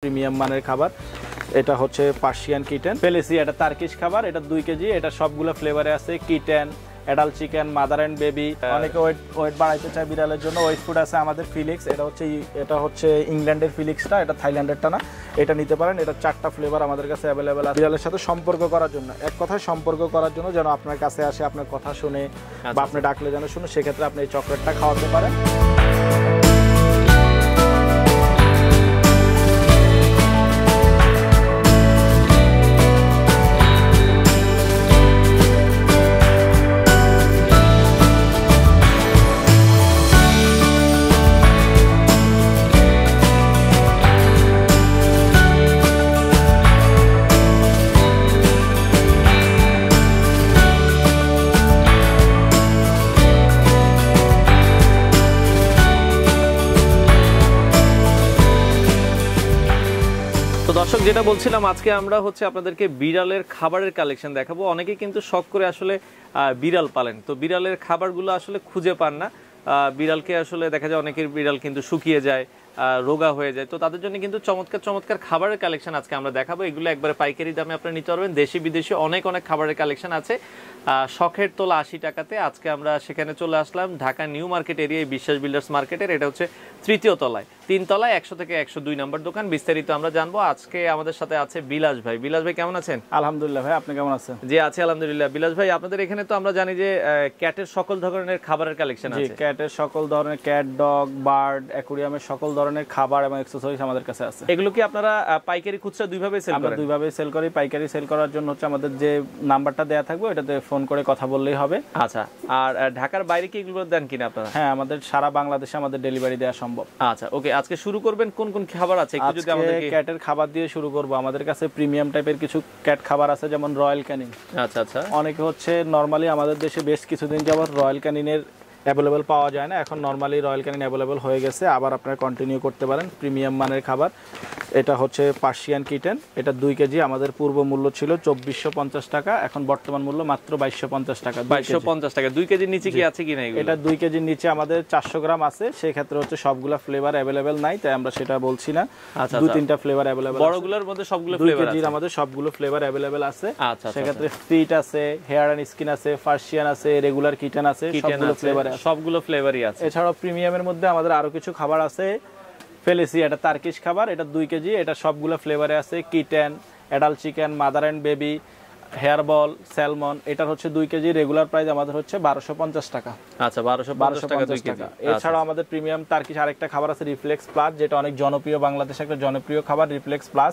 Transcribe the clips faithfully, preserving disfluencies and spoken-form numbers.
Premium মানের খাবার। এটা হচ্ছে পার্সিয়ান কিটেন ফেলেসি, এটা তার্কিশ খাবার, এটা দুই কেজি। এটা সবগুলো ফ্লেভারে আছে, kitten, adult chicken, mother and baby. অনেকে ওয়েট ওয়েট বাড়াইতে চায় বিড়ালের জন্য, ওয়েট ফুড আছে আমাদের ফিলিক্স। এটা হচ্ছে এটা হচ্ছে ইংল্যান্ডের ফিলিক্সটা, এটা থাইল্যান্ডেরটা না। এটা নিতে পারেন। এটা চারটা ফ্লেভার আমাদের কাছে অ্যাভেলেবেল আছে বিড়ালের সাথে সম্পর্ক করার জন্য। এক কথায় সম্পর্ক করার জন্য, যেন আপনার কাছে আসে, আপনার কথা শুনে বা আপনি ডাকলে যেন শুনে, সেক্ষেত্রে আপনি এই চকলেটটা খাওয়াতে পারেন। দর্শক, যেটা বলছিলাম, আজকে আমরা হচ্ছে আপনাদেরকে বিড়ালের খাবারের কালেকশন দেখাবো। অনেকে কিন্তু শখ করে আসলে বিড়াল পালেন, তো বিড়ালের খাবারগুলো আসলে খুঁজে পান না। বিড়ালকে আসলে দেখা যায় অনেকের বিড়াল কিন্তু শুকিয়ে যায়, রোগা হয়ে যায়, তো তাদের জন্য কিন্তু চমৎকার চমৎকার খাবারের কালেকশন আজকে আমরা দেখাবো। এগুলো একবারে পাইকারি দামে আপনারা নিতে পারবেন। দেশি বিদেশি অনেক অনেক খাবারের কালেকশন আছে। শখের তোলা আশি টাকাতে আজকে আমরা সেখানে চলে আসলাম, ঢাকা নিউ মার্কেট এরিয়ায়, বিশ্বাস বিল্ডার্স মার্কেটের। এটা হচ্ছে তৃতীয় তলায়, তিন তলায় একশো থেকে একশো দুই নম্বর দোকান। বিস্তারিত আমরা জানবো। আজকে আমাদের সাথে আছে বিলাস ভাই। বিলাস ভাই কেমন আছেন? আলহামদুলিল্লাহ ভাই, আপনি কেমন আছেন? জি আছি আলহামদুলিল্লাহ। বিলাস ভাই, আপনাদের এখানে তো আমরা জানি যে ক্যাটের সকল ধরনের খাবারের কালেকশন আছে। ক্যাটের সকল ধরনের, ক্যাট, ডগ, বার্ড, অ্যাকুরিয়ামের সকল ধরনের খাবার এবং অ্যাকসেসরিজ আমাদের কাছে আছে। এগুলো কি আপনারা পাইকারি খুচরা দুইভাবে সেল করেন? আমরা দুইভাবে সেল করি। পাইকারি সেল করার জন্য হচ্ছে আমাদের যে নাম্বারটা দেয়া থাকবে ওটাতে ফোন করে কথা বললেই হবে। আচ্ছা, আর ঢাকার বাইরে কি এগুলো দেন কিনা আপনারা? হ্যাঁ, আমাদের সারা বাংলাদেশে আমাদের ডেলিভারি দেওয়া সম্ভব। আচ্ছা, ওকে। আজকে শুরু করবেন কোন কোন খাবার আছে একটু যদি আমাদেরকে। ক্যাটের খাবার দিয়ে শুরু করব। আমাদের কাছে প্রিমিয়াম টাইপের কিছু ক্যাট খাবার আছে, যেমন রয়্যাল ক্যানিন। আচ্ছা আচ্ছা। অনেকে হচ্ছে নরমালি আমাদের দেশে বেশ কিছুদিন যাবত রয়্যাল ক্যানিনের অ্যাভেলেবেল পাওয়া যায় না, এখন নরমালি রয়্যাল ক্যানিন অ্যাভেলেবেল হয়ে গেছে। আবার আপনারা কন্টিনিউ করতে পারেন। প্রিমিয়াম মানের খাবার। এটা হচ্ছে পার্সিয়ান কিটেন, এটা দুই কেজি। আমাদের পূর্ব মূল্য ছিল চব্বিশশো পঞ্চাশ টাকা, এখন বর্তমান মূল্য মাত্র বাইশশো পঞ্চাশ টাকা। বাইশশো পঞ্চাশ টাকা। দুই কেজির নিচে কি আছে কিনা? এটা দুই কেজির নিচে আমাদের চারশো গ্রাম আছে, সেক্ষেত্রে হচ্ছে সবগুলা ফ্লেভার অ্যাভেলেবেল নাই, তাই আমরা সেটা বলছি না। দুই তিনটা ফ্লেভার অ্যাভেলেবেল। বড়গুলোর মধ্যে সবগুলো ফ্লেভার আছে, আমাদের সবগুলো ফ্লেভার অ্যাভেলেবেল আছে। আচ্ছা, সেক্ষেত্রে ফিট আছে, হেয়ার এন্ড স্কিন আছে, পার্সিয়ান আছে, রেগুলার কিটেন আছে, সবগুলো ফ্লেভার আছে। সবগুলো ফ্লেভারই আছে। এছাড়াও প্রিমিয়ামের মধ্যে আমাদের আরো কিছু খাবার আছে। ফেলেসি, এটা তার্কিশ খাবার, এটা দুই কেজি। এটা সবগুলো ফ্লেভারে আছে, kitten, adult chicken, mother and baby, hair ball, salmon. এটা হচ্ছে দুই কেজি। রেগুলার প্রাইস আমাদের হচ্ছে বারোশো পঞ্চাশ টাকা। আচ্ছা, বারোশো পঞ্চাশ টাকা দুই কেজি। এছাড়াও আমাদের প্রিমিয়াম তার্কিশ আরেকটা খাবার আছে, রিফ্লেক্স প্লাস, যেটা অনেক জনপ্রিয়, বাংলাদেশে একটা জনপ্রিয় খাবার রিফ্লেক্স প্লাস।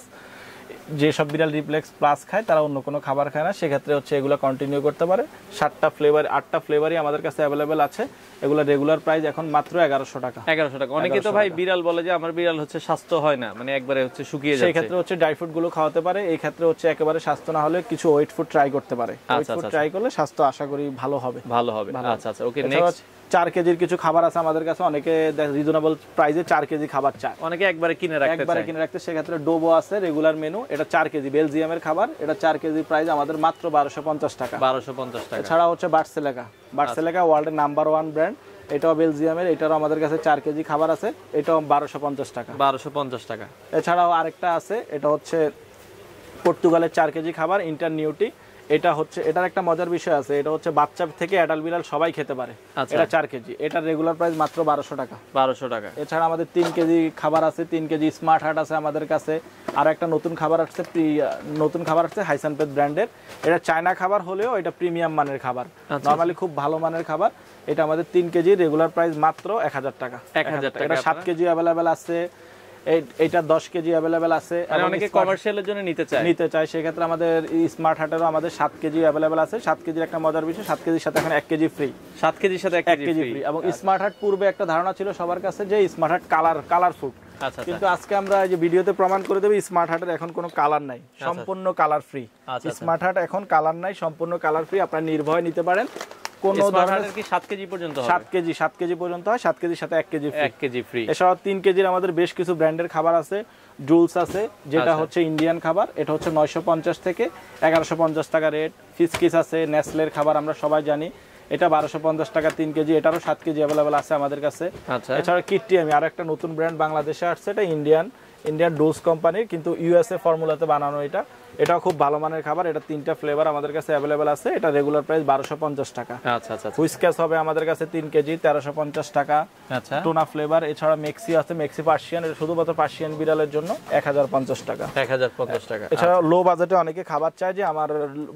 যেসব বিড়াল রিফ্লেক্স প্লাস খায় তারা অন্য কোনো খাবার খায় না, সেক্ষেত্রে হচ্ছে এগুলো কন্টিনিউ করতে পারে। সাতটা ফ্লেভার, আটটা ফ্লেভারই আমাদের কাছে অ্যাভেলেবেল আছে। এগুলো রেগুলার প্রাইস এখন মাত্র এগারোশো টাকা। এগারোশো টাকা। অনেকে তো ভাই বিড়াল বলে যে আমার বিড়াল হচ্ছে স্বাস্থ্য হয় না, মানে একবারে হচ্ছে শুকিয়ে যাচ্ছে, সেই ক্ষেত্রে হচ্ছে ড্রাই ফ্রুট গুলো খাওয়াতে পারে। এই ক্ষেত্রে হচ্ছে একেবারে স্বাস্থ্য না হলে কিছু ওয়েট ফুড ট্রাই করতে পারে। ওয়েট ফুড ট্রাই করলে স্বাস্থ্য আশা করি ভালো হবে। ভালো হবে। আচ্ছা আচ্ছা, ওকে। নেক্সট, চার কেজির কিছু খাবার আছে আমাদের কাছে। অনেকে রিজনেবল প্রাইসে চার কেজি খাবার চায়, অনেকে একবারে কিনে রাখতে চায়। একবারে কিনে রাখতে, সেক্ষেত্রে ডোবো আছে রেগুলার মেনু। এটা চার কেজি বেলজিয়ামের খাবার। এটা চার কেজি প্রাইস আমাদের মাত্র বারোশো পঞ্চাশ টাকা। বারোশো পঞ্চাশ টাকা। এছাড়া হচ্ছে বার্সেলেকা। বার্সেলেকা ওয়ার্ল্ডের নাম্বার ওয়ান ব্র্যান্ড, এটাও বেলজিয়ামের। এটারও আমাদের কাছে চার কেজি খাবার আছে, এটাও বারোশো পঞ্চাশ টাকা। বারোশো পঞ্চাশ টাকা। এছাড়াও আরেকটা আছে, এটা হচ্ছে পর্তুগালের চার কেজি খাবার, ইন্টারনিউটি। এটা হচ্ছে, এটার একটা মজার বিষয় আছে, এটা হচ্ছে বাচ্চা থেকে অ্যাডাল্ট বিড়াল সবাই খেতে পারে। এটা চার কেজি। এটার রেগুলার প্রাইস মাত্র বারোশো টাকা। বারোশো টাকা। এছাড়া আমাদের তিন কেজি খাবার আছে, তিন কেজি স্মার্ট হার্ট আছে আমাদের কাছে। আর একটা নতুন খাবার আসছে, নতুন খাবার আসছে হাইসানপেদ ব্র্যান্ডের। এটা চায়না খাবার হলেও এটা প্রিমিয়াম মানের খাবার, নরমালি খুব ভালো মানের খাবার। এটা আমাদের তিন কেজি, রেগুলার প্রাইস মাত্র এক হাজার টাকা। এক হাজার টাকা। এটা সাত কেজি অ্যাভেলেবেল আছে, এইটা দশ কেজি অ্যাভেলেবেল আছে। অনেকে কমার্শিয়ালের জন্য নিতে চায় নিতে চায় সেক্ষেত্রে আমাদের স্মার্ট হার্টেরও আমাদের সাত কেজি অ্যাভেলেবেল আছে। সাত কেজির একটা মজার বিষয়, সাত কেজির সাথে এখন এক কেজি ফ্রি। সাত কেজির সাথে এক কেজি ফ্রি। এবং স্মার্ট হার্ট পূর্বে একটা ধারণা ছিল সবার কাছে যে স্মার্ট হার্ট কালার কালারফুল, কিন্তু আজকে আমরা এই যে ভিডিওতে প্রমাণ করে দেব স্মার্ট হার্টের এখন কোনো কালার নাই, সম্পূর্ণ কালার ফ্রি। স্মার্ট হার্ট এখন কালার নাই, সম্পূর্ণ কালার ফ্রি। আপনারা নির্ভয়ে নিতে পারেন। কোন ধরনের কি সাত কেজি পর্যন্ত হবে? সাত কেজি, সাত কেজি পর্যন্ত হয়। সাত কেজির সাথে এক কেজি ফ্রি। এক কেজি ফ্রি। এছাড়াও তিন কেজির আমাদের বেশ কিছু ব্র্যান্ডের খাবার আছে। জুলস আছে, যেটা হচ্ছে ইন্ডিয়ান খাবার। এটা হচ্ছে নয়শো পঞ্চাশ থেকে এগারোশো পঞ্চাশ টাকা রেট। ফিসকিস আছে, নেসলের খাবার আমরা সবাই জানি, এটা বারোশো পঞ্চাশ টাকা তিন কেজি। এটারও সাত কেজি অ্যাভেলেবেল আছে আমাদের কাছে। এছাড়া কিটটি আমি আর একটা নতুন ব্র্যান্ড বাংলাদেশে আসছে, এটা ইন্ডিয়ান। ইন্ডিয়ান ডোজ কোম্পানির, কিন্তু ইউএসএ ফর্মুলাতে বানানো। এটা এটাও খুব ভালো মানের খাবার। এটা তিনটা ফ্লেভার আমাদের কাছে অ্যাভেলেবেল আছে। এটা রেগুলার প্রাইস বারোশো পঞ্চাশ টাকা। আচ্ছা আচ্ছা। হুইস্কাস হবে আমাদের কাছে তিন কেজি তেরোশো পঞ্চাশ টাকা। আচ্ছা, টুনা ফ্লেভার। এছাড়া মেক্সি আছে, মেক্সি পার্সিয়ান, এটা শুধুমাত্র পার্সিয়ান বিড়ালের জন্য এক হাজার পঞ্চাশ টাকা। এক হাজার পঞ্চাশ টাকা। এছাড়া লো বাজেটে অনেকে খাবার চায়, যে আমার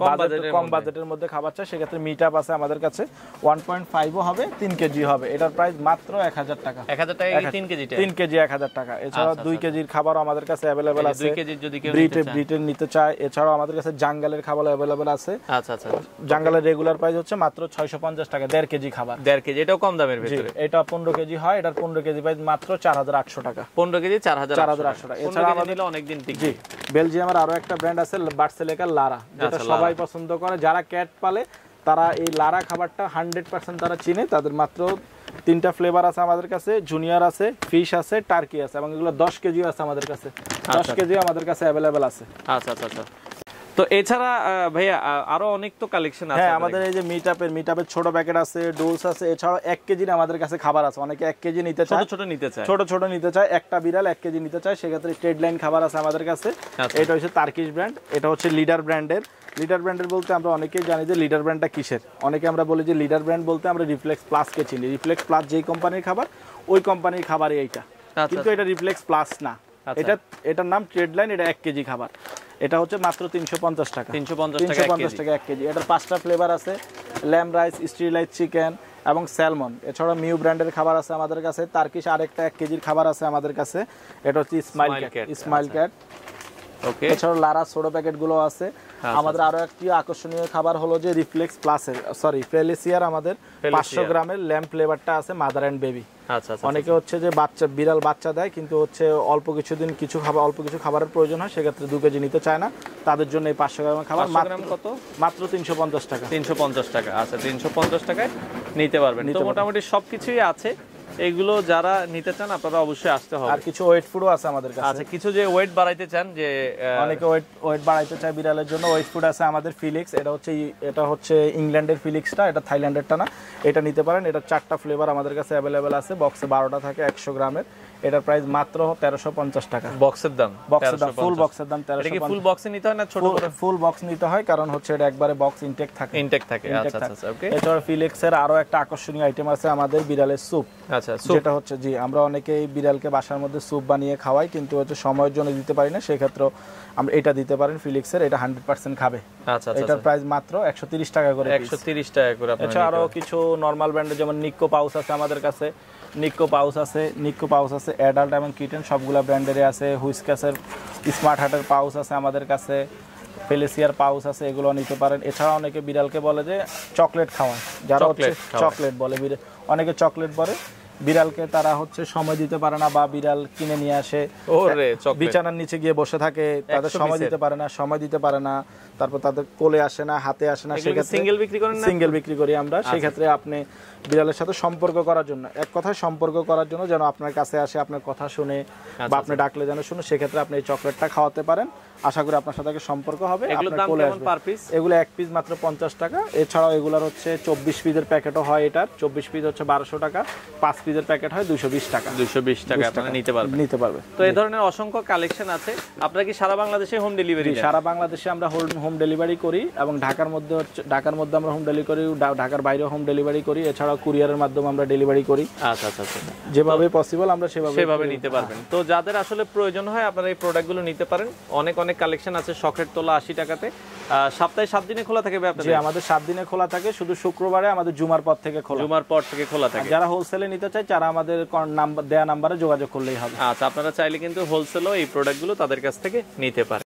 কম বাজেটের মধ্যে খাবার চায়, সেক্ষেত্রে মিট আপ আছে আমাদের কাছে। ওয়ান পয়েন্ট ফাইভও হবে, তিন কেজি হবে। এটার প্রাইস মাত্র এক হাজার টাকা। এক হাজার টাকা তিন কেজি তিন কেজি এক হাজার টাকা। এছাড়া দুই কেজির খাবারও আমাদের কাছে অ্যাভেলেবেল আছে। দুই কেজির যদি কেউ ব্রিটেন নিতে চায়। এছাড়াও আমাদের কাছে জাঙ্গালের খাবার অ্যাভেলেবেল আছে। আচ্ছা আচ্ছা। জাঙ্গালের রেগুলার প্রাইস হচ্ছে মাত্র ছয়শো পঞ্চাশ টাকা, দেড় কেজি খাবার। দেড় কেজি, এটাও কম দামের ভিতরে। এটা পনেরো কেজি হয়, এটার পনেরো কেজি প্রাইস মাত্র চার হাজার আটশো টাকা। পনেরো কেজি চার হাজার চার হাজার আটশো টাকা। এছাড়া আমাদের অনেকদিন টিকে। জি, বেলজিয়ামের আরো একটা ব্র্যান্ড আছে বার্সেলেকার লারা, যেটা সবাই পছন্দ করে। যারা ক্যাট পালে তারা এই লারা খাবারটা হান্ড্রেড পার্সেন্ট তারা চিনে। তাদের মাত্র তিনটা ফ্লেভার আছে আমাদের কাছে, জুনিয়র আছে, ফিশ আছে, টার্কি আছে, এবং এগুলো দশ কেজিও আছে আমাদের কাছে। দশ কেজিও আমাদের কাছে অ্যাভেলেবেল আছে। আচ্ছা আচ্ছা আচ্ছা। তো এছাড়া ভাইয়া আরো অনেক তো কালেকশন আছে। হ্যাঁ, আমাদের এই যে মিট আপের মিট আপের ছোট প্যাকেট আছে, ডোলস আছে। এছাড়াও এক কেজির আমাদের কাছে খাবার আছে। অনেকে এক কেজি নিতে চায়, ছোট ছোট নিতে চায়, ছোট ছোট নিতে চায়। একটা বিড়াল এক কেজি নিতে চায়, সেক্ষেত্রে স্ট্রেট লাইন খাবার আছে আমাদের কাছে। এটা হচ্ছে তার্কিশ ব্র্যান্ড, এটা হচ্ছে লিডার ব্র্যান্ডের। লিডার ব্র্যান্ডের বলতে আমরা অনেকেই জানি যে লিডার ব্র্যান্ডটা কিসের। অনেকে আমরা বলি যে লিডার ব্র্যান্ড বলতে আমরা রিফ্লেক্স প্লাসকে চিনি। রিফ্লেক্স প্লাস যেই কোম্পানির খাবার, ওই কোম্পানির খাবারই এইটা, কিন্তু এটা রিফ্লেক্স প্লাস না। এটা এটার নাম ট্রেড লাইন। এটা এক কেজি খাবার। এটা হচ্ছে মাত্র তিনশো পঞ্চাশ টাকা। তিনশো পঞ্চাশ টাকা এক কেজি। এটার পাঁচটা ফ্লেভার আছে, ল্যাম্ব রাইস, স্টিরিলাইজ চিকেন এবং স্যালমন। এছাড়া মিউ ব্র্যান্ডের খাবার আছে আমাদের কাছে। তার্কিশ আরেকটা এক কেজির খাবার আছে আমাদের কাছে, এটা হচ্ছে smile cat. Smile cat okay. এছাড়া লারা ছোট প্যাকেট গুলো আছে আমাদের। আরো একটি আকর্ষণীয় খাবার হলো যে রিফ্লেক্স প্লাসের সরি ফেলিসিয়ার আমাদের পাঁচশো গ্রামের ল্যাম্ব ফ্লেভারটা আছে, মাদার এন্ড বেবি। আচ্ছা আচ্ছা। অনেকে হচ্ছে যে বাচ্চা বিড়াল বাচ্চা দেয়, কিন্তু হচ্ছে অল্প কিছুদিন কিছু খাবার অল্প কিছু খাবারের প্রয়োজন হয়, সেক্ষেত্রে দু কেজি নিতে চায় না, তাদের জন্য এই পাঁচশো গ্রামের খাবার কত? মাত্র তিনশো পঞ্চাশ টাকা। তিনশো পঞ্চাশ টাকা। আচ্ছা, তিনশো পঞ্চাশ টাকায় নিতে পারবেন। তো মোটামুটি সবকিছুই আছে। এগুলো যারা নিতে চান আপনারা অবশ্যই আসতে হবে। আর কিছু ওয়েট ফুডও আছে আমাদের কাছে। আচ্ছা, কিছু যে ওয়েট বাড়াইতে চান, যে অনেকে ওয়েট ওয়েট বাড়াইতে চায় বিড়ালের জন্য, ওয়েট ফুড আছে আমাদের। ফিলিক্স, এটা হচ্ছে এটা হচ্ছে ইংল্যান্ডের ফিলিক্সটা, এটা থাইল্যান্ডেরটা না। এটা নিতে পারেন। এটা চারটা ফ্লেভার আমাদের কাছে অ্যাভেলেবেল আছে। বক্সে বারোটা থাকে, একশো গ্রামের। এটার প্রাইস মাত্র তেরোশো পঞ্চাশ টাকা। বক্সের দাম? বক্সের দাম, ফুল বক্সের দাম তেরোশো। এটা কি ফুল বক্সে নিতে হয় না ছোট করে? ফুল বক্স নিতে হয়, কারণ হচ্ছে এটা একবারে বক্স ইনটেক থাকে। ইনটেক থাকে। আচ্ছা আচ্ছা ওকে। এছাড়া ফিলিক্সের আরো একটা আকর্ষণীয় আইটেম আছে আমাদের, বিড়ালের স্যুপ। আচ্ছা, যেটা হচ্ছে জি আমরা অনেকেই বিড়ালকে বাসার মধ্যে স্যুপ বানিয়ে খাওয়াই, কিন্তু হচ্ছে সময়ের জন্য দিতে পারি না, সেই ক্ষেত্রে আমরা এটা দিতে পারেন ফিলিক্সের। এটা হান্ড্রেড পার্সেন্ট খাবে। আচ্ছা আচ্ছা। এটার প্রাইস মাত্র একশো তিরিশ টাকা করে। একশো তিরিশ টাকা করে। এছাড়া আরো কিছু নরমাল ব্র্যান্ডের যেমন নিক্কো পাউচ আছে আমাদের কাছে। নিক্কো পাউচ আছে, নিক্কো পাউচ আছে অ্যাডাল্ট এবং কিটেন সবগুলা ব্র্যান্ডেরই আছে। হুইস্কাসের স্মার্ট হার্টের পাউচ আছে আমাদের কাছে। ফেলিসিয়ার পাউচ আছে, এগুলো নিতে পারেন। এছাড়া অনেকে বিড়ালকে বলে যে চকলেট খাওয়ায়, যারা হচ্ছে চকলেট বলে, অনেকে চকলেট বলে বিড়ালকে, তারা হচ্ছে সময় দিতে পারে না বা বিড়াল কিনে নিয়ে আসে, বিছানার নিচে গিয়ে বসে থাকে, তাদের সময় দিতে পারে না, সময় দিতে পারে না, তারপর তাদের কোলে আসে না, হাতে আসে না, সেক্ষেত্রে সিঙ্গেল বিক্রি করেন না? সিঙ্গেল বিক্রি করি আমরা। সেই ক্ষেত্রে আপনি বিড়ালের সাথে সম্পর্ক করার জন্য, এক কথায় সম্পর্ক করার জন্য, যেন আপনার কাছে আসে, আপনার কথা শুনে বা আপনি ডাকলে যেন শুনে, সেক্ষেত্রে আপনি এই চকলেটটা খাওয়াতে পারেন। আশা করি আপনার সাথে সম্পর্ক হবে। এগুলো এক পিস মাত্র পঞ্চাশ টাকা। এছাড়াও এগুলোর হচ্ছে চব্বিশ পিসের প্যাকেটও হয়। এটার চব্বিশ পিস হচ্ছে বারোশো টাকা, পাঁচ পিসের প্যাকেট হয় দুইশো বিশ টাকা। দুইশো বিশ টাকা আপনারা নিতে পারবেন নিতে পারবে। তো এই ধরনের অসংখ্য কালেকশন আছে। আপনারা কি সারা বাংলাদেশে হোম ডেলিভারি? সারা বাংলাদেশে আমরা হোম ডেলিভারি করি, এবং ঢাকার মধ্যে হচ্ছে ঢাকার মধ্যে আমরা হোম ডেলিভারি করি, ঢাকার বাইরেও হোম ডেলিভারি করি। এছাড়াও কুরিয়ারের মাধ্যমে আমরা ডেলিভারি করি। আচ্ছা আচ্ছা আচ্ছা। যেভাবে পসিবল আমরা সেভাবে সেভাবে নিতে পারবেন। তো যাদের আসলে প্রয়োজন হয় আপনারা এই প্রোডাক্টগুলো নিতে পারেন। অনেক অনেক কালেকশন আছে। শখের তোলা আশি টাকাতে। সপ্তাহে সাত দিনে খোলা থাকে আপনাদের? আমাদের সাত দিনে খোলা থাকে, শুধু শুক্রবারে আমাদের জুমার পর থেকে খোলা। জুমার পর থেকে খোলা থাকে। যারা হোলসেলে নিতে চায় তারা আমাদের নাম্বার দেয়া নাম্বারে যোগাযোগ করলেই হবে। আচ্ছা, আপনারা চাইলে কিন্তু হোলসেলও এই প্রোডাক্টগুলো তাদের কাছ থেকে নিতে পারেন।